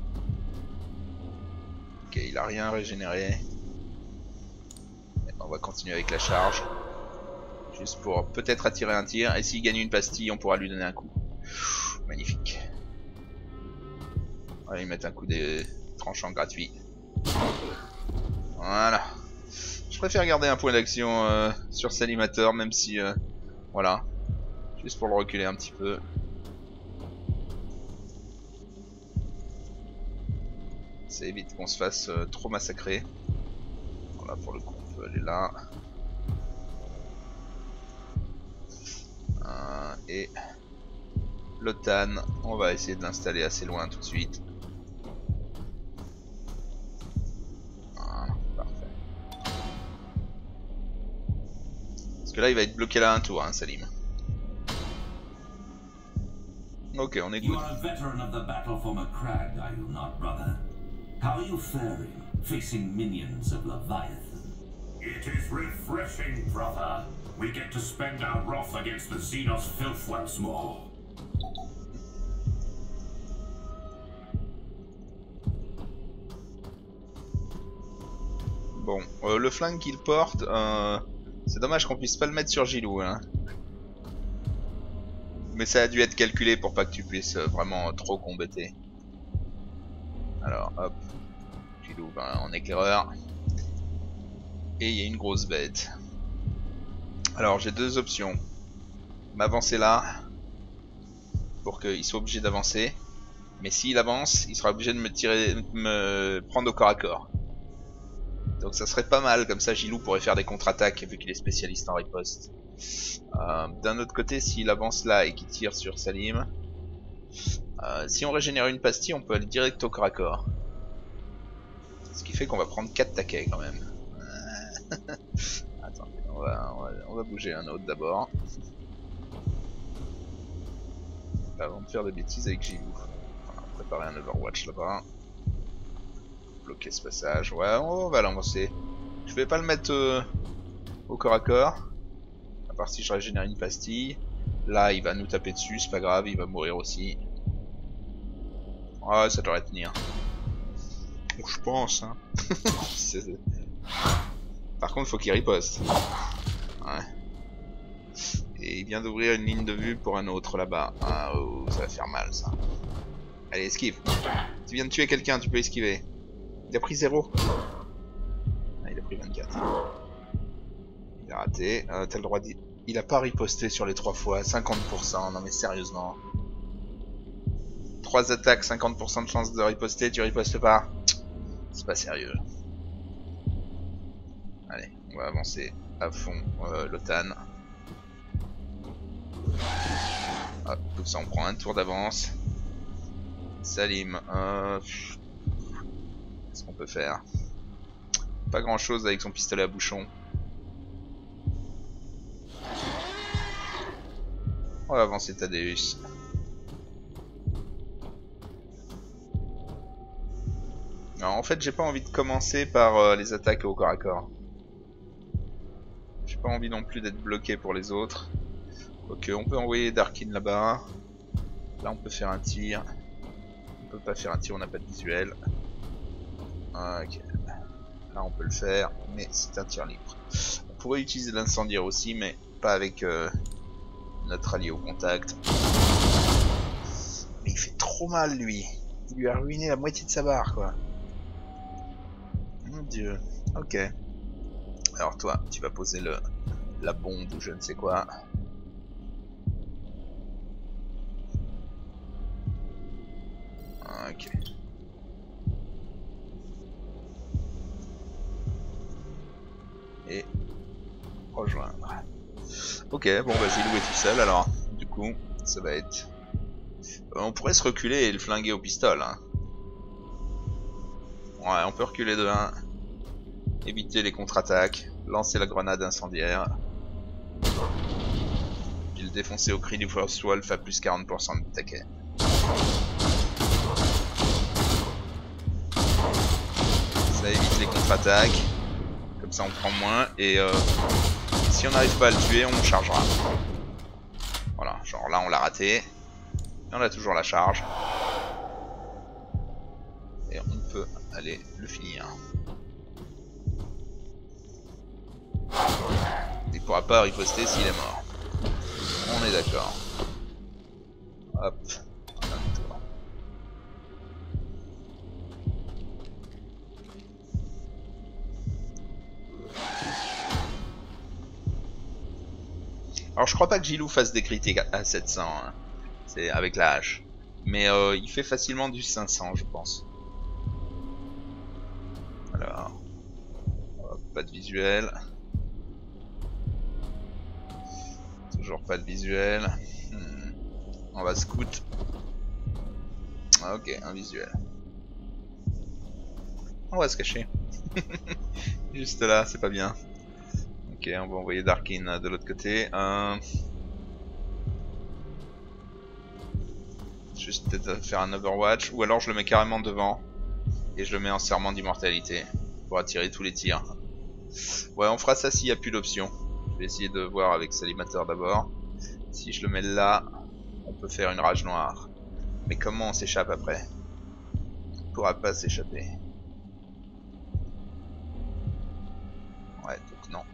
Ok, il a rien régénéré. On va continuer avec la charge. Juste pour peut-être attirer un tir. Et s'il gagne une pastille, on pourra lui donner un coup. Magnifique. On va lui mettre un coup de tranchant gratuit. Voilà. Je préfère garder un point d'action sur Salimator, même si... voilà. Juste pour le reculer un petit peu. Ça évite qu'on se fasse trop massacrer. Voilà, pour le coup, on peut aller là. Et l'OTAN, on va essayer de l'installer assez loin tout de suite. Voilà, parfait. Parce que là il va être bloqué là un tour, hein, Salim. Ok, on est good. You are a veteran of the battle for Macragge, are you not, brother? How are you faring, facing minions of Leviathan? It is refreshing, brother. We get to spend our wrath against the Xenos filth once more. Bon, le flingue qu'il porte, c'est dommage qu'on puisse pas le mettre sur Gilou, hein. Mais ça a dû être calculé pour pas que tu puisses vraiment trop combatter. Alors, hop. Gilou en éclaireur. Et il y a une grosse bête. Alors, j'ai deux options. M'avancer là, pour qu'il soit obligé d'avancer. Mais s'il avance, il sera obligé de me prendre au corps à corps. Donc ça serait pas mal, comme ça Gilou pourrait faire des contre-attaques vu qu'il est spécialiste en riposte. D'un autre côté, s'il avance là et qu'il tire sur Salim, si on régénère une pastille, on peut aller direct au corps à corps. Ce qui fait qu'on va prendre 4 taquets quand même. Attendez, on va bouger un autre d'abord. Avant de faire des bêtises avec Gilou. On va préparer un Overwatch là-bas. Bloquer ce passage. Ouais, on va l'avancer. Je vais pas le mettre au corps à corps. À part si je régénère une pastille. Là, il va nous taper dessus, c'est pas grave, il va mourir aussi. Ouais, ça devrait tenir. Bon, je pense, hein. Par contre, faut qu'il riposte. Ouais. Et il vient d'ouvrir une ligne de vue pour un autre là-bas. Ah, oh, ça va faire mal, ça. Allez, esquive. Tu viens de tuer quelqu'un, tu peux esquiver. Il a pris 0. Ah, il a pris 24. Il a raté. T'as le droit d'y... Il a pas riposté sur les 3 fois. 50%. Non mais sérieusement. 3 attaques, 50% de chance de riposter. Tu ripostes pas. C'est pas sérieux. Allez, on va avancer à fond l'OTAN. Hop, comme ça on prend un tour d'avance. Salim. Qu'est-ce qu'on peut faire? Pas grand chose avec son pistolet à bouchon. On va avancer Thaddeus. Alors, en fait j'ai pas envie de commencer par les attaques au corps à corps. J'ai pas envie non plus d'être bloqué pour les autres. Ok, on peut envoyer Darkin là-bas. Là on peut faire un tir. On peut pas faire un tir, on n'a pas de visuel. Ok. Là on peut le faire, mais c'est un tir libre. On pourrait utiliser l'incendiaire aussi, mais pas avec notre allié au contact. Mais il fait trop mal lui. Il lui a ruiné la moitié de sa barre quoi. Mon dieu. Ok. Alors toi, tu vas poser la bombe ou je ne sais quoi. Ok. Et rejoindre. Ok, bon bah Gilou est tout seul alors. Du coup, ça va être... on pourrait se reculer et le flinguer au pistolet. Hein. Ouais, on peut reculer de 1. Éviter les contre-attaques. Lancer la grenade incendiaire. Puis le défoncer au cri du First Wolf à plus 40% de taquet. Ça évite les contre-attaques. Comme ça on prend moins. Et si on n'arrive pas à le tuer, on chargera. Voilà, genre là on l'a raté. Et on a toujours la charge. Et on peut aller le finir. Il pourra pas riposter s'il est mort. On est d'accord. Hop. Un tour. Alors je crois pas que Gilou fasse des critiques à 700. Hein. C'est avec la hache. Mais il fait facilement du 500 je pense. Alors. Hop, pas de visuel. Toujours pas de visuel. On va scout. Ok, un visuel. On va se cacher. Juste là, c'est pas bien. Ok, on va envoyer Darkin de l'autre côté. Juste peut-être faire un Overwatch. Ou alors je le mets carrément devant. Et je le mets en serment d'immortalité. Pour attirer tous les tirs. Ouais, on fera ça s'il n'y a plus d'options. Je vais essayer de voir avec Salimator d'abord. Si je le mets là, on peut faire une rage noire. Mais comment on s'échappe après? On pourra pas s'échapper. Ouais, donc non.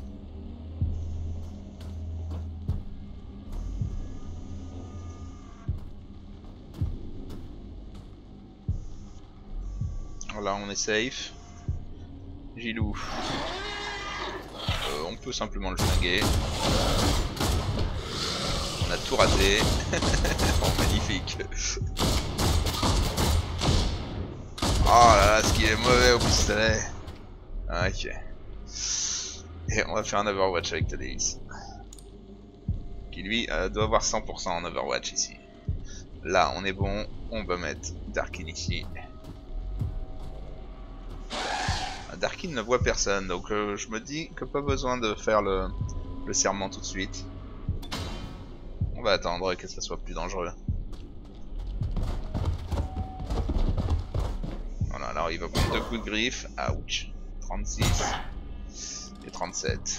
Là on est safe. Gilou. On peut simplement le flinguer. On a tout raté. Oh, magnifique. Oh là là, ce qu'il est mauvais au pistolet. Ok. Et on va faire un Overwatch avec Tadeusz. Qui lui doit avoir 100% en Overwatch ici. Là on est bon. On va mettre Darkin ici. Darkin ne voit personne, donc je me dis que pas besoin de faire le serment tout de suite. On va attendre que ça soit plus dangereux. Voilà, alors il va prendre 2 coups de griffe. Ouch. 36 et 37.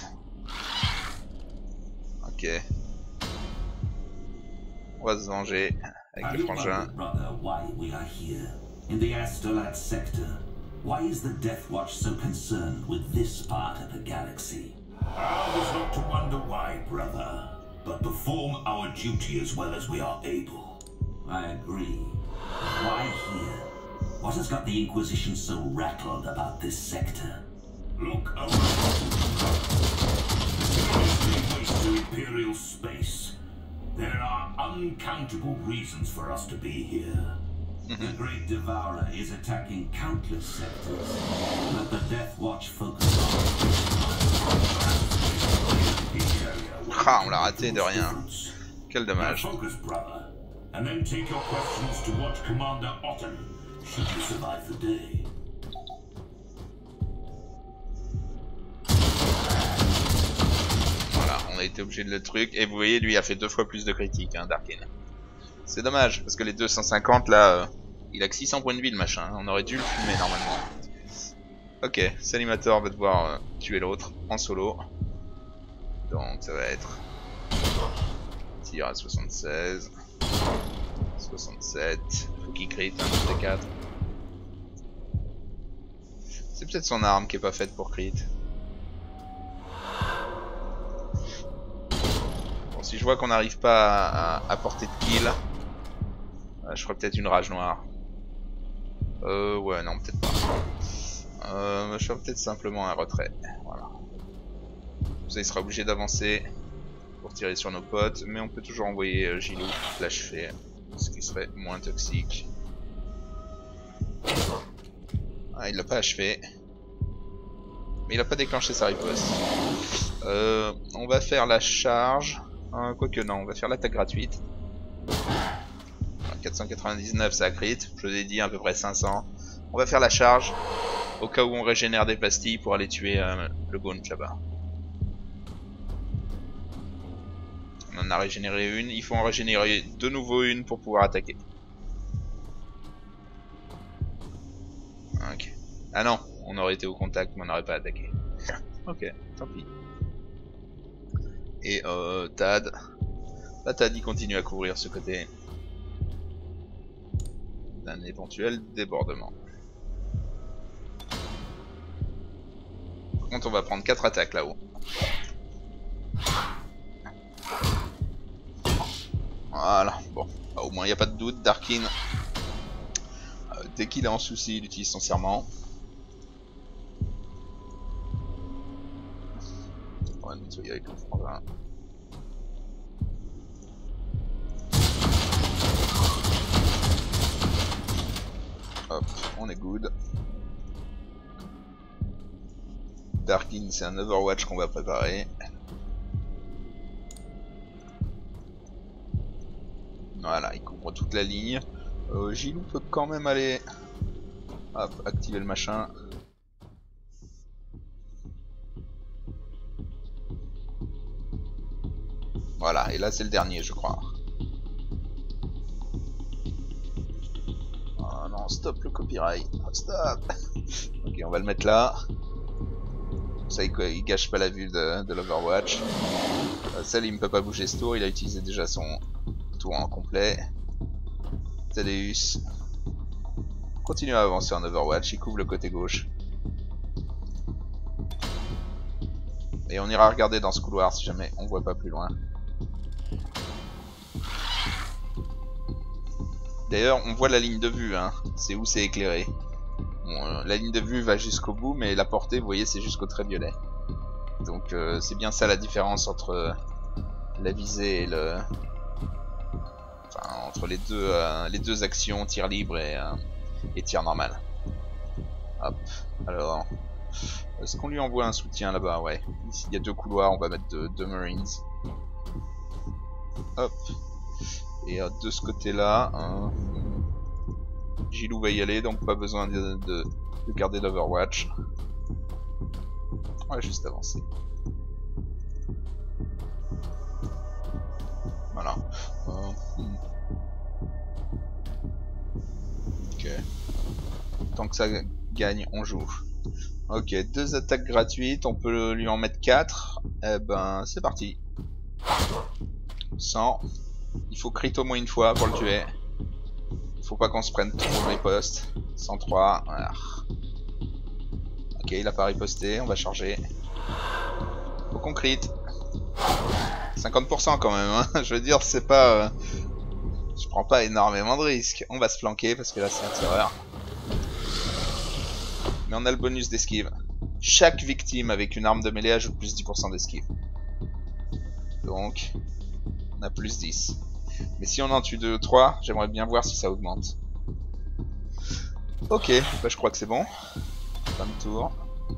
Ok. On va se venger avec le frangin. Why is the Death Watch so concerned with this part of the galaxy? Ours not to wonder why, brother, but perform our duty as well as we are able. I agree. Why here? What has got the Inquisition so rattled about this sector? Look around. Waste to Imperial space. There are uncountable reasons for us to be here. The Great Devourer is attacking countless sectors, but the Death Watch focuses on... Ah, on l'a raté de rien. Quel dommage. Focus, brother, and then take your questions to Watch Commander Otten, should you survive the day. Voilà, on a été obligé de le truc, et vous voyez, lui a fait 2 fois plus de critiques, hein, Darkin. C'est dommage, parce que les 250 là, il a que 600 points de vie le machin, hein. On aurait dû le fumer normalement. Ok, Salimator va devoir tuer l'autre en solo. Donc ça va être tir à 76, 67, faut qu'il crit un des 4. C'est peut-être son arme qui est pas faite pour crit. Bon, si je vois qu'on n'arrive pas à porter de kill, je ferai peut-être une rage noire. Ouais, non, peut-être pas. Je ferai peut-être simplement un retrait. Voilà. Comme ça, il sera obligé d'avancer pour tirer sur nos potes. Mais on peut toujours envoyer Gilou l'achever, ce qui serait moins toxique. Ah, il l'a pas achevé. Mais il a pas déclenché sa riposte. On va faire la charge. Quoique non, on va faire l'attaque gratuite. 499 ça crit, je l'ai dit à peu près 500. On va faire la charge au cas où on régénère des pastilles pour aller tuer le Gaunt là-bas. On en a régénéré une, il faut en régénérer de nouveau une pour pouvoir attaquer. Ok. Ah non, on aurait été au contact mais on n'aurait pas attaqué. Ok, tant pis. Et Tad. Là Tad il continue à couvrir ce côté d'un éventuel débordement. Par contre on va prendre 4 attaques là-haut. Voilà, bon, bah, au moins il n'y a pas de doute, Darkin, dès qu'il est en souci, il utilise son serment. On va nettoyer avec le frangin. Hop, on est good. Darkin, c'est un Overwatch qu'on va préparer. Voilà, il couvre toute la ligne. Gilou peut quand même aller... Hop, activer le machin. Voilà, et là c'est le dernier je crois. Oh non, stop le copyright. Stop. Ok, on va le mettre là. Ça il gâche pas la vue de l'Overwatch. Celle il ne peut pas bouger ce tour, il a utilisé déjà son tour en complet. Thaddeus continue à avancer en Overwatch, il couvre le côté gauche. Et on ira regarder dans ce couloir si jamais on voit pas plus loin. D'ailleurs on voit la ligne de vue, hein. C'est où c'est éclairé. Bon, la ligne de vue va jusqu'au bout, mais la portée, vous voyez, c'est jusqu'au trait violet. Donc c'est bien ça la différence entre la visée et le... Enfin, entre les deux actions, tir libre et tir normal. Hop, alors... Est-ce qu'on lui envoie un soutien là-bas? Ouais. Ici, il y a 2 couloirs, on va mettre 2 Marines. Hop. Et de ce côté-là... Gilou va y aller, donc pas besoin de garder l'Overwatch. On va juste avancer. Voilà. Ok. Tant que ça gagne, on joue. Ok, 2 attaques gratuites, on peut lui en mettre 4. Eh ben, c'est parti. 100. Il faut crit au moins une fois pour le tuer. Faut pas qu'on se prenne trop de riposte. 103, voilà. Ok, il a pas riposté, on va charger. Faut qu'on crit. 50% quand même, hein. Je veux dire, c'est pas... Je prends pas énormément de risques. On va se flanquer parce que là c'est un tireur. Mais on a le bonus d'esquive. Chaque victime avec une arme de mêlée ajoute plus 10% d'esquive. Donc, on a plus 10. Mais si on en tue 2 ou 3, j'aimerais bien voir si ça augmente. Ok, bah je crois que c'est bon. Fin de tour.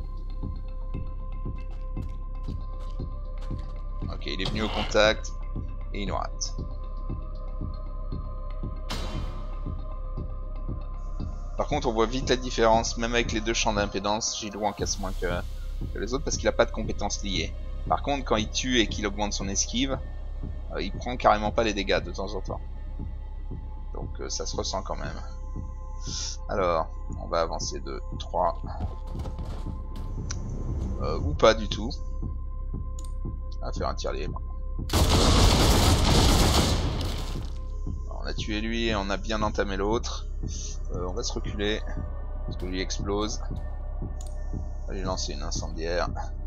Ok, il est venu au contact et il nous rate. Par contre, on voit vite la différence, même avec les 2 champs d'impédance. Gilou en casse moins que les autres parce qu'il a pas de compétences liées. Par contre, quand il tue et qu'il augmente son esquive, il prend carrément pas les dégâts de temps en temps. Donc ça se ressent quand même. Alors, on va avancer de 3. Ou pas du tout. On va faire un tir libre. Alors, on a tué lui et on a bien entamé l'autre. On va se reculer. Parce que lui explose. On va lui lancer une incendiaire.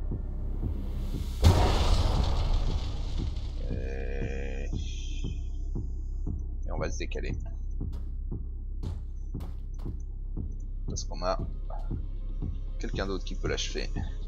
On va se décaler parce qu'on a quelqu'un d'autre qui peut l'achever.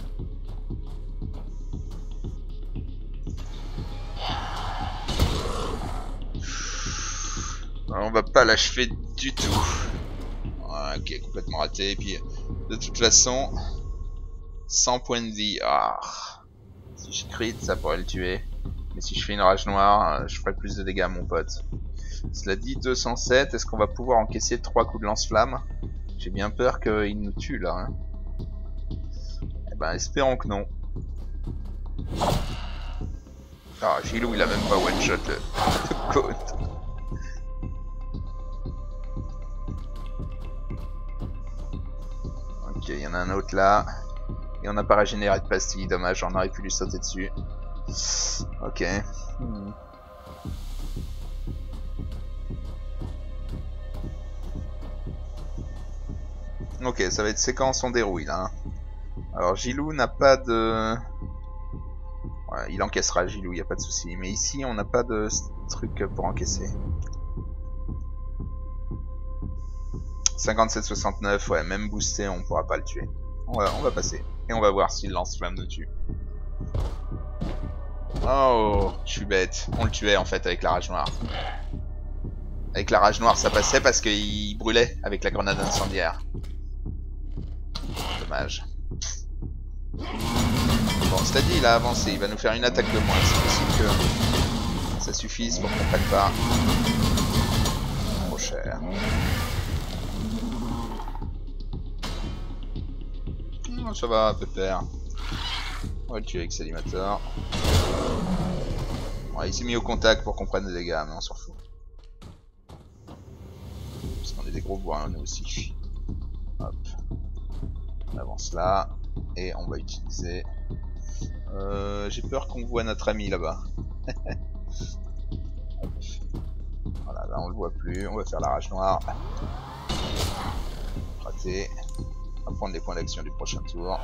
On va pas l'achever du tout. Ok, complètement raté. Et puis de toute façon 100 points de vie. Si je crit ça pourrait le tuer, mais si je fais une rage noire je ferai plus de dégâts à mon pote. Cela dit, 207, est-ce qu'on va pouvoir encaisser 3 coups de lance-flamme? J'ai bien peur qu'il nous tue là. Hein. Eh ben, espérons que non. Ah, Gilou, il a même pas one-shot le code. Ok, il y en a un autre là. Et on n'a pas régénéré de pastilles, dommage, on aurait pu lui sauter dessus. Ok. Ok, ça va être séquence en dérouille là. Hein. Alors Gilou n'a pas de... Ouais, il encaissera Gilou, il n'y a pas de souci. Mais ici on n'a pas de truc pour encaisser. 57-69, ouais, même boosté on pourra pas le tuer. On va passer. Et on va voir s'il lance-flamme nous tue. Oh, je suis bête. On le tuait en fait avec la rage noire. Avec la rage noire ça passait parce qu'il brûlait avec la grenade incendiaire. Dommage. Bon, cela dit, il a avancé. Il va nous faire une attaque de moins. C'est possible que ça suffise pour qu'on prenne pas. cher. Ça va, pépère. On va le tuer avec Salimator. Ouais, il s'est mis au contact pour qu'on prenne des dégâts, mais on s'en fout. Parce qu'on est des gros bois, nous aussi. Hop. On avance là. Et on va utiliser... j'ai peur qu'on voit notre ami là-bas. Voilà, là on le voit plus. On va faire la rage noire. Raté. On va prendre les points d'action du prochain tour.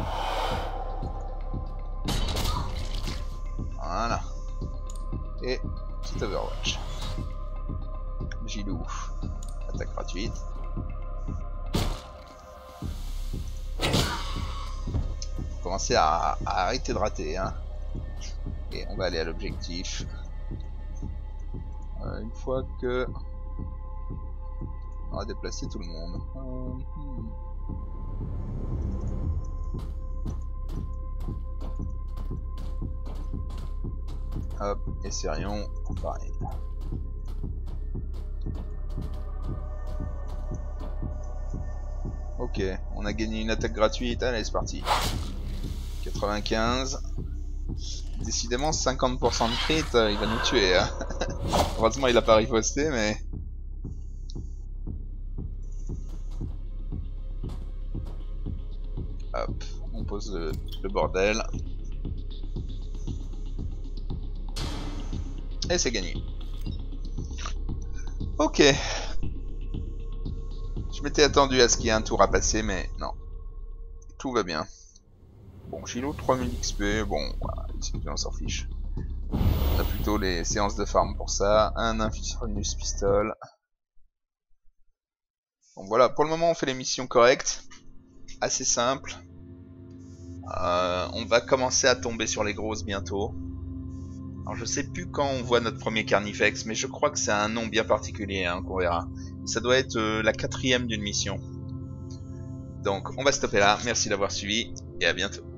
Voilà. Et petit Overwatch. Gilou. Attaque gratuite. Faut commencer à arrêter de rater. Hein. Et on va aller à l'objectif. Une fois que... on va déplacer tout le monde. Hop, et Serion, pareil. Ok, on a gagné une attaque gratuite, allez c'est parti. 95. Décidément 50% de crit, il va nous tuer. Hein. Heureusement il a pas riposté, mais... Hop, on pose le bordel. Et c'est gagné. Ok. Je m'étais attendu à ce qu'il y ait un tour à passer, mais non. Tout va bien. Bon, Gilo 3000 XP, bon, voilà, on s'en fiche. On a plutôt les séances de farm pour ça. Un Infernus Pistol. Bon voilà, pour le moment on fait les missions correctes. Assez simple. On va commencer à tomber sur les grosses bientôt. Alors je sais plus quand on voit notre premier Carnifex, mais je crois que c'est un nom bien particulier hein, qu'on verra. Ça doit être la 4e d'une mission. Donc on va stopper là, merci d'avoir suivi et à bientôt.